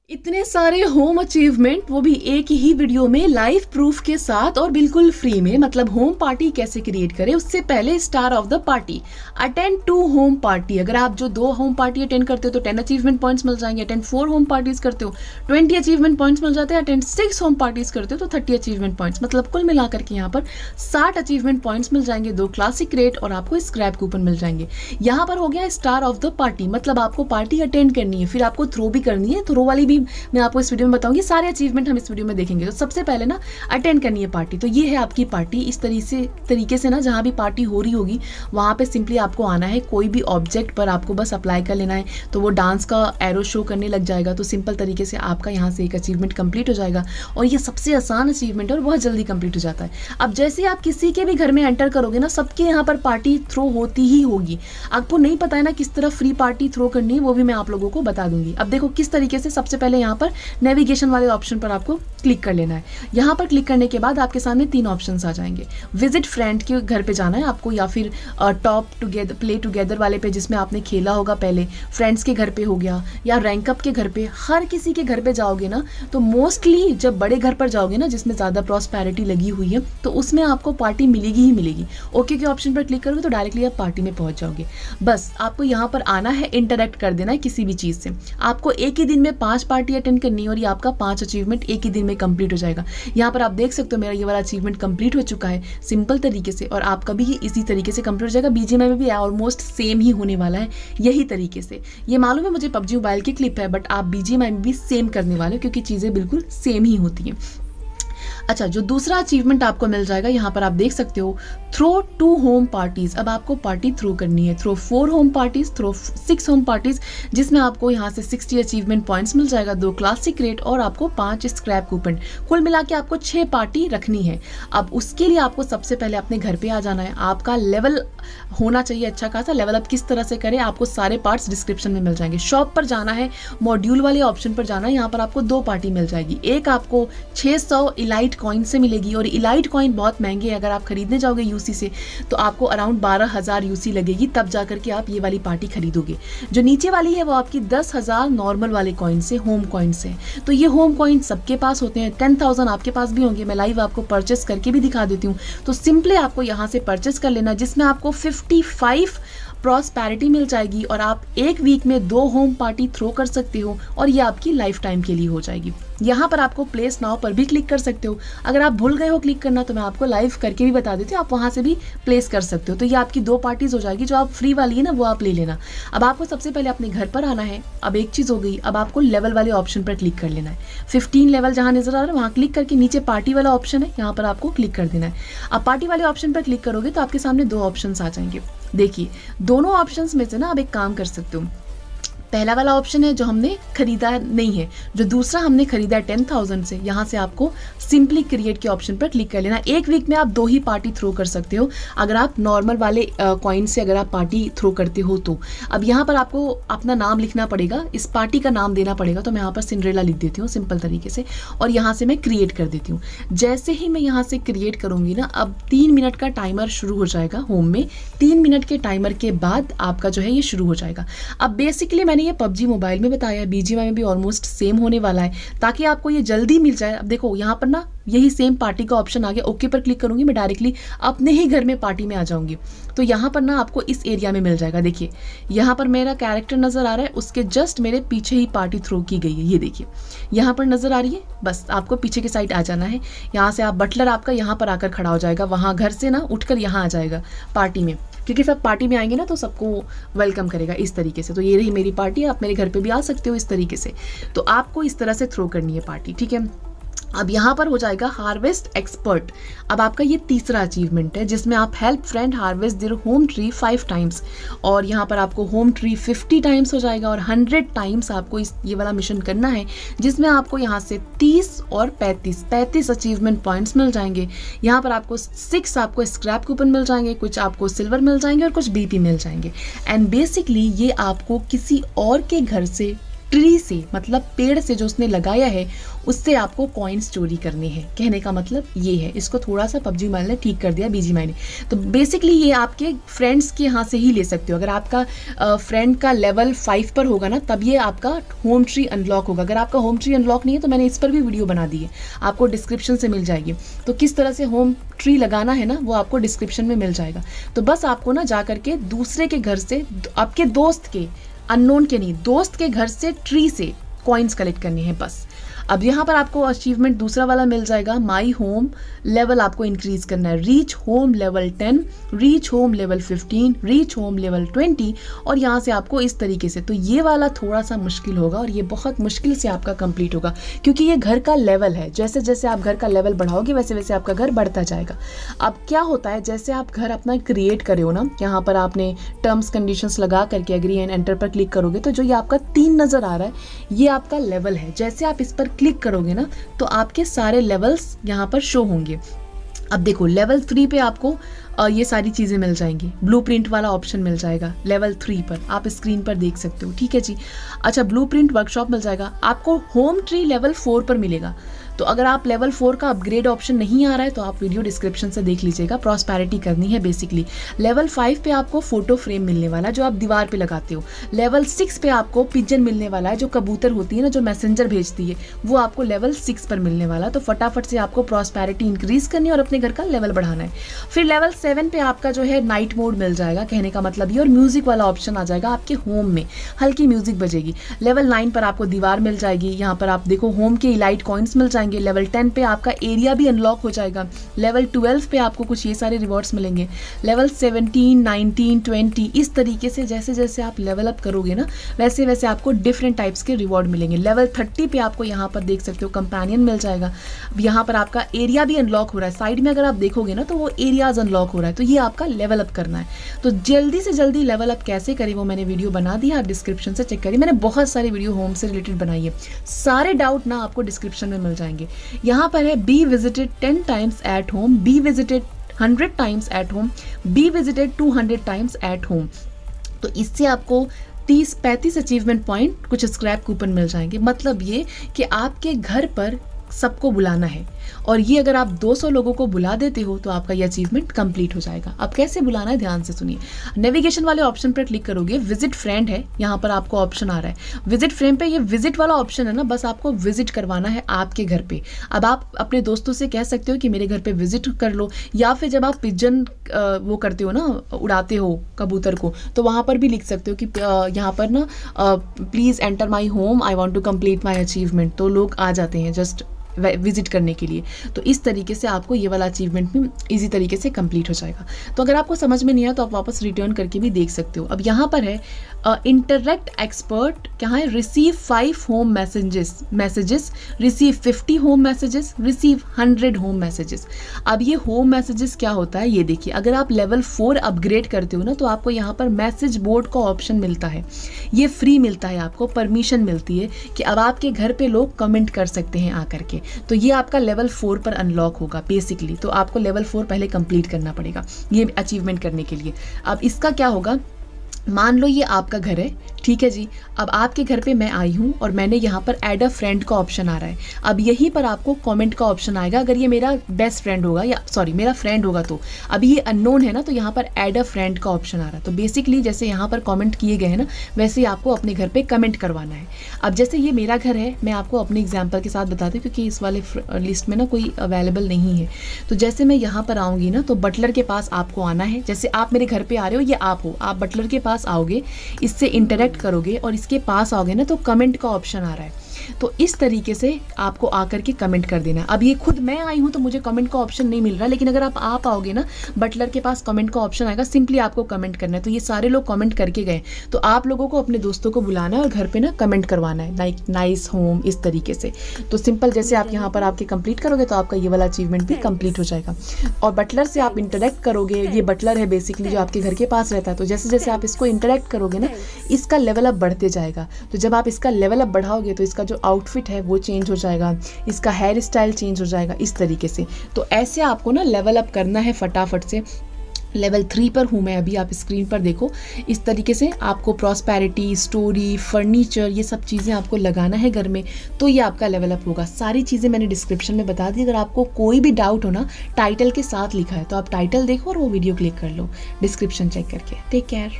इतने सारे home achievement, वो भी एक ही वीडियो में लाइव प्रूफ के साथ और बिल्कुल फ्री में। मतलब होम पार्टी कैसे क्रिएट करें, उससे पहले star of the party, attend 2 home party. अगर आप जो 2 होम पार्टी अटेंड करते हो तो 10 अचीवमेंट पॉइंट्स मिल जाएंगे। अटेंड 4 होम पार्टीज करते हो 20 अचीवमेंट पॉइंट्स मिल जाते हैं। अटेंड 6 होम पार्टीज करते हो तो 30 अचीवमेंट पॉइंट्स। मतलब कुल मिलाकर के यहाँ पर 60 अचीवमेंट पॉइंट्स मिल जाएंगे, 2 क्लासिक रेट और आपको स्क्रैप कूपन मिल जाएंगे। यहाँ पर हो गया स्टार ऑफ द पार्टी, मतलब आपको पार्टी अटेंड करनी है, फिर आपको थ्रो भी करनी है। थ्रो वाली भी मैं आपको इस वीडियो में बताऊंगी, सारे अचीवमेंट हम इस वीडियो में देखेंगे। तो सबसे पहले ना अटेंड करनी है पार्टी। तो ये है आपकी पार्टी। इस तरीके से ना जहाँ भी पार्टी हो रही होगी वहाँ पे सिंपली आपको आना है, कोई भी ऑब्जेक्ट पर आपको बस अप्लाई कर लेना है तो वो डांस का एरो शो करने लग जाएगा। तो सिंपल तरीके से आपका यहाँ से एक अचीवमेंट कंप्लीट हो जाएगा और ये सबसे आसान अचीवमेंट है और बहुत जल्दी कंप्लीट हो जाता है। अब जैसे आप किसी के भी घर में एंटर करोगे ना, सबके यहाँ पर पार्टी थ्रो होती ही होगी। आपको नहीं पता है ना किस तरह फ्री पार्टी थ्रो करनी है, वो भी मैं आप लोगों को बता दूंगी। अब देखो किस तरीके से। सबसे पहले यहाँ पर नेविगेशन वाले ऑप्शन पर आपको क्लिक कर लेना है। यहाँ पर क्लिक करने के बाद आपके सामने 3 ऑप्शंस आ जाएंगे। विजिट फ्रेंड के घर पे जाना है आपको, या फिर टॉप टुगेदर प्ले टुगेदर वाले पे जिसमें आपने खेला होगा पहले, फ्रेंड्स के घर पे हो गया, या रैंक अप के घर पे। हर किसी के घर पे जाओगे ना तो मोस्टली जब बड़े घर पर जाओगे ना जिसमें ज़्यादा प्रॉस्पेरिटी लगी हुई है तो उसमें आपको पार्टी मिलेगी ही मिलेगी। ओके के ऑप्शन पर क्लिक करोगे तो डायरेक्टली आप पार्टी में पहुंच जाओगे। बस आपको यहाँ पर आना है, इंटरेक्ट कर देना है किसी भी चीज़ से। आपको एक ही दिन में 5 पार्टी अटेंड करनी है और ये आपका 5 अचीवमेंट एक ही दिन में कंप्लीट हो जाएगा। यहाँ पर आप देख सकते हो मेरा ये वाला अचीवमेंट कंप्लीट हो चुका है सिंपल तरीके से, और आपका भी ये इसी तरीके से कंप्लीट हो जाएगा। बीजीएमआई में भी ऑलमोस्ट सेम ही होने वाला है यही तरीके से। ये मालूम है मुझे पबजी मोबाइल की क्लिप है, बट आप बीजीएमआई में भी सेम करने वाले हो क्योंकि चीज़ें बिल्कुल सेम ही होती हैं। अच्छा, जो दूसरा अचीवमेंट आपको मिल जाएगा यहाँ पर आप देख सकते हो, थ्रो 2 होम पार्टीज। अब आपको पार्टी थ्रो करनी है, throw 4 home parties, throw 6 home parties, जिसमें आपको यहाँ से 60 अचीवमेंट पॉइंट्स मिल जाएगा, 2 क्लासिक रेट और आपको 5 स्क्रैप कूपन। कुल मिला के आपको 6 पार्टी रखनी है। अब उसके लिए आपको सबसे पहले अपने घर पे आ जाना है। आपका लेवल होना चाहिए अच्छा खासा। लेवल अप किस तरह से करें आपको सारे पार्ट्स डिस्क्रिप्शन में मिल जाएंगे। शॉप पर जाना है, मॉड्यूल वाले ऑप्शन पर जाना है। यहाँ पर आपको 2 पार्टी मिल जाएगी। एक आपको 600 इलाइट कॉइन से मिलेगी, और इलाइट कॉइन बहुत महंगे हैं। अगर आप खरीदने जाओगे यूसी से तो आपको अराउंड 12,000 यूसी लगेगी, तब जाकर के आप ये वाली पार्टी खरीदोगे। जो नीचे वाली है वो आपकी 10,000 नॉर्मल वाले कॉइन से, होम कॉइन से। तो ये होम कॉइन सबके पास होते हैं, 10,000 आपके पास भी होंगे। मैं लाइव आपको परचेस करके भी दिखा देती हूँ। तो सिंपली आपको यहाँ से परचेस कर लेना, जिसमें आपको 55 प्रॉस्पेरिटी मिल जाएगी और आप एक वीक में 2 होम पार्टी थ्रो कर सकते हो और ये आपकी लाइफ टाइम के लिए हो जाएगी। यहाँ पर आपको प्लेस नाउ पर भी क्लिक कर सकते हो। अगर आप भूल गए हो क्लिक करना तो मैं आपको लाइव करके भी बता देती हूँ, आप वहाँ से भी प्लेस कर सकते हो। तो ये आपकी 2 पार्टीज हो जाएगी। जो आप फ्री वाली है ना वो आप ले लेना। अब आपको सबसे पहले अपने घर पर आना है। अब एक चीज़ हो गई, अब आपको लेवल वाले ऑप्शन पर क्लिक कर लेना है। 15 लेवल जहाँ नजर आ रहा है वहाँ क्लिक करके नीचे पार्टी वाला ऑप्शन है, यहाँ पर आपको क्लिक कर देना है। अब पार्टी वाले ऑप्शन पर क्लिक करोगे तो आपके सामने 2 ऑप्शन आ जाएंगे। देखिए, दोनों ऑप्शंस में से ना आप एक काम कर सकते हो। पहला वाला ऑप्शन है जो हमने खरीदा नहीं है, जो दूसरा हमने खरीदा है 10,000 से, यहाँ से आपको सिंपली क्रिएट के ऑप्शन पर क्लिक कर लेना। एक वीक में आप 2 ही पार्टी थ्रो कर सकते हो अगर आप नॉर्मल वाले कॉइन से अगर आप पार्टी थ्रो करते हो तो। अब यहाँ पर आपको अपना नाम लिखना पड़ेगा, इस पार्टी का नाम देना पड़ेगा। तो मैं यहाँ पर सिंड्रेला लिख देती हूँ सिंपल तरीके से, और यहाँ से मैं क्रिएट कर देती हूँ। जैसे ही मैं यहाँ से क्रिएट करूँगी ना, अब 3 मिनट का टाइमर शुरू हो जाएगा होम में। 3 मिनट के टाइमर के बाद आपका जो है ये शुरू हो जाएगा। अब बेसिकली मैंने ये पबजी मोबाइल में बताया है, बीजीएमआई में भी ऑलमोस्ट सेम होने वाला है ताकि आपको ये जल्दी मिल जाए। अब देखो यहाँ पर ना यही सेम पार्टी का ऑप्शन आ गया। ओके पर क्लिक करूंगी, मैं डायरेक्टली अपने ही घर में पार्टी में आ जाऊंगी। तो यहाँ पर ना आपको इस एरिया में मिल जाएगा। देखिए यहाँ पर मेरा कैरेक्टर नजर आ रहा है, उसके जस्ट मेरे पीछे ही पार्टी थ्रो की गई है। ये देखिए यहाँ पर नजर आ रही है। बस आपको पीछे की साइड आ जाना है। यहाँ से आप बटलर आपका यहाँ पर आकर खड़ा हो जाएगा, वहाँ घर से ना उठकर यहाँ आ जाएगा पार्टी में, क्योंकि सब पार्टी में आएंगे ना तो सबको वेलकम करेगा इस तरीके से। तो ये रही मेरी पार्टी, आप मेरे घर पे भी आ सकते हो इस तरीके से। तो आपको इस तरह से थ्रो करनी है पार्टी, ठीक है। अब यहाँ पर हो जाएगा हार्वेस्ट एक्सपर्ट। अब आपका ये तीसरा अचीवमेंट है जिसमें आप help friend harvest their home tree 5 times, और यहाँ पर आपको होम ट्री 50 टाइम्स हो जाएगा, और 100 टाइम्स आपको ये वाला मिशन करना है जिसमें आपको यहाँ से 30 और 35 अचीवमेंट पॉइंट्स मिल जाएंगे। यहाँ पर आपको 6 आपको स्क्रैप कूपन मिल जाएंगे, कुछ आपको सिल्वर मिल जाएंगे और कुछ बीपी मिल जाएंगे। एंड बेसिकली ये आपको किसी और के घर से ट्री से मतलब पेड़ से जो उसने लगाया है उससे आपको कॉइन्स चोरी करने हैं। कहने का मतलब ये है। इसको थोड़ा सा पबजी मोबाइल ने ठीक कर दिया BGMI ने। तो बेसिकली ये आपके फ्रेंड्स के यहाँ से ही ले सकते हो। अगर आपका फ्रेंड का लेवल 5 पर होगा ना तब ये आपका होम ट्री अनलॉक होगा। अगर आपका होम ट्री अनलॉक नहीं है तो मैंने इस पर भी वीडियो बना दी है, आपको डिस्क्रिप्शन से मिल जाएगी। तो किस तरह से होम ट्री लगाना है ना वो आपको डिस्क्रिप्शन में मिल जाएगा। तो बस आपको ना जा करके दूसरे के घर से, आपके दोस्त के, अननोन के नहीं, दोस्त के घर से ट्री से कॉइन्स कलेक्ट करनी है बस। अब यहाँ पर आपको अचीवमेंट दूसरा वाला मिल जाएगा, माई होम लेवल आपको इंक्रीज करना है। Reach home level 10, reach home level 15, reach home level 20 और यहाँ से आपको इस तरीके से। तो ये वाला थोड़ा सा मुश्किल होगा और ये बहुत मुश्किल से आपका कंप्लीट होगा क्योंकि ये घर का लेवल है। जैसे जैसे आप घर का लेवल बढ़ाओगे वैसे वैसे आपका घर बढ़ता जाएगा। अब क्या होता है, जैसे आप घर अपना क्रिएट करे हो ना, यहाँ पर आपने टर्म्स कंडीशंस लगा करके एग्री एंड एंटर पर क्लिक करोगे तो जो ये आपका 3 नज़र आ रहा है ये आपका लेवल है। जैसे आप इस पर क्लिक करोगे ना तो आपके सारे लेवल्स यहाँ पर शो होंगे। अब देखो लेवल 3 पे आपको ये सारी चीज़ें मिल जाएंगी। ब्लूप्रिंट वाला ऑप्शन मिल जाएगा लेवल 3 पर, आप स्क्रीन पर देख सकते हो। ठीक है जी। अच्छा, ब्लूप्रिंट वर्कशॉप मिल जाएगा आपको। होम ट्री लेवल 4 पर मिलेगा। तो अगर आप लेवल 4 का अपग्रेड ऑप्शन नहीं आ रहा है तो आप वीडियो डिस्क्रिप्शन से देख लीजिएगा। प्रॉस्पेरिटी करनी है बेसिकली। लेवल 5 पे आपको फोटो फ्रेम मिलने वाला है जो आप दीवार पे लगाते हो। लेवल 6 पे आपको पिजन मिलने वाला है, जो कबूतर होती है ना, जो मैसेंजर भेजती है, वो आपको लेवल 6 पर मिलने वाला। तो फटाफट से आपको प्रॉस्पेरिटी इंक्रीज करनी है और अपने घर का लेवल बढ़ाना है। फिर लेवल 7 पे आपका जो है नाइट मोड मिल जाएगा, कहने का मतलब ये, और म्यूजिक वाला ऑप्शन आ जाएगा आपके होम में, हल्की म्यूजिक बजेगी। लेवल 9 पर आपको दीवार मिल जाएगी। यहाँ पर आप देखो होम के इलाइट कॉइन्स मिल जाएंगे। लेवल 10 पे आपका एरिया भी अनलॉक हो जाएगा। लेवल 12 पे आपको कुछ ये सारे रिवॉर्ड्स मिलेंगे। लेवल 17, 19, 20 इस तरीके से जैसे जैसे आप लेवल अप करोगे ना वैसे वैसे आपको डिफरेंट टाइप्स के रिवॉर्ड मिलेंगे। लेवल 30 पे आपको यहाँ पर देख सकते हो कंपेनियन मिल जाएगा। यहाँ पर आपका एरिया भी अनलॉक हो रहा है। साइड में अगर आप देखोगे ना तो वो एरियाज अनलॉक हो रहा है। तो ये आपका लेवल अप करना है। तो जल्दी से जल्दी लेवल अप कैसे करें वो मैंने वीडियो बना दी है, आप डिस्क्रिप्शन से चेक करिए। मैंने बहुत सारी वीडियो होम से रिलेटेड बनाई है, सारे डाउट ना आपको डिस्क्रिप्शन में मिल जाएंगे। यहाँ पर है be visited 10 times at home, be visited 100 times at home, be visited 200 times at home. तो इससे आपको 30-35 अचीवमेंट पॉइंट, कुछ स्क्रैप कूपन मिल जाएंगे। मतलब ये कि आपके घर पर सबको बुलाना है और ये अगर आप 200 लोगों को बुला देते हो तो आपका ये अचीवमेंट कंप्लीट हो जाएगा। अब कैसे बुलाना है ध्यान से सुनिए। नेविगेशन वाले ऑप्शन पर क्लिक करोगे, विजिट फ्रेंड है, यहाँ पर आपको ऑप्शन आ रहा है विजिट फ्रेंड पे। ये विजिट वाला ऑप्शन है ना, बस आपको विजिट करवाना है आपके घर पे। अब आप अपने दोस्तों से कह सकते हो कि मेरे घर पे विजिट कर लो, या फिर जब आप पिजन वो करते हो ना, उड़ाते हो कबूतर को, तो वहाँ पर भी लिख सकते हो कि यहाँ पर ना please enter my home, I want to complete my achievement. तो लोग आ जाते हैं जस्ट विजिट करने के लिए। तो इस तरीके से आपको ये वाला अचीवमेंट भी इजी तरीके से कंप्लीट हो जाएगा। तो अगर आपको समझ में नहीं आया तो आप वापस रिटर्न करके भी देख सकते हो। अब यहाँ पर है इंटरैक्ट एक्सपर्ट, क्या है, receive 5 home messages, receive 50 home messages, receive 100 home messages. अब ये होम मैसेजेस क्या होता है ये देखिए। अगर आप लेवल 4 अपग्रेड करते हो ना तो आपको यहाँ पर मैसेज बोर्ड का ऑप्शन मिलता है। ये फ्री मिलता है, आपको परमिशन मिलती है कि अब आपके घर पे लोग कमेंट कर सकते हैं आकर के। तो ये आपका लेवल 4 पर अनलॉक होगा बेसिकली। तो आपको लेवल 4 पहले कंप्लीट करना पड़ेगा ये अचीवमेंट करने के लिए। अब इसका क्या होगा, मान लो ये आपका घर है, ठीक है जी। अब आपके घर पे मैं आई हूँ और मैंने यहाँ पर ऐड अ फ्रेंड का ऑप्शन आ रहा है। अब यहीं पर आपको कमेंट का ऑप्शन आएगा। अगर ये मेरा बेस्ट फ्रेंड होगा, या सॉरी मेरा फ्रेंड होगा, तो अभी ये अननोन है ना, तो यहाँ पर ऐड अ फ्रेंड का ऑप्शन आ रहा है। तो बेसिकली जैसे यहाँ पर कमेंट किए गए हैं ना, वैसे ही आपको अपने घर पे कमेंट करवाना है। अब जैसे ये मेरा घर है, मैं आपको अपने एग्जाम्पल के साथ बताती हूँ क्योंकि इस वाले लिस्ट में ना कोई अवेलेबल नहीं है। तो जैसे मैं यहाँ पर आऊँगी ना तो बटलर के पास आपको आना है। जैसे आप मेरे घर पर आ रहे हो, ये आप हो, आप बटलर के पास आओगे, इससे इंटरेक्ट करोगे और इसके पास आओगे ना तो कमेंट का ऑप्शन आ रहा है। तो इस तरीके से आपको आकर के कमेंट कर देना है। अब ये खुद मैं आई हूँ तो मुझे कमेंट का ऑप्शन नहीं मिल रहा, लेकिन अगर आप आओगे ना बटलर के पास कमेंट का ऑप्शन आएगा, सिंपली आपको कमेंट करना है। तो ये सारे लोग कमेंट करके गए, तो आप लोगों को अपने दोस्तों को बुलाना है और घर पे ना कमेंट करवाना है, लाइक नाइस होम, इस तरीके से। तो सिंपल जैसे आप यहाँ पर आपके कंप्लीट करोगे तो आपका ये वाला अचीवमेंट भी कंप्लीट हो जाएगा। और बटलर से आप इंटरेक्ट करोगे, ये बटलर है बेसिकली जो आपके घर के पास रहता है। तो जैसे जैसे आप इसको इंटरेक्ट करोगे ना, इसका लेवल अप बढ़ते जाएगा। तो जब आप इसका लेवल अप बढ़ाओगे तो इसका जो आउटफिट है वो चेंज हो जाएगा, इसका हेयर स्टाइल चेंज हो जाएगा, इस तरीके से। तो ऐसे आपको ना लेवल अप करना है फटाफट से। लेवल 3 पर हूँ मैं अभी, आप स्क्रीन पर देखो। इस तरीके से आपको प्रॉस्पेरिटी, स्टोरी, फर्नीचर, ये सब चीज़ें आपको लगाना है घर में, तो ये आपका लेवल अप होगा। सारी चीज़ें मैंने डिस्क्रिप्शन में बता दी। अगर आपको कोई भी डाउट हो ना, टाइटल के साथ लिखा है, तो आप टाइटल देखो और वो वीडियो क्लिक कर लो डिस्क्रिप्शन चेक करके। Take care.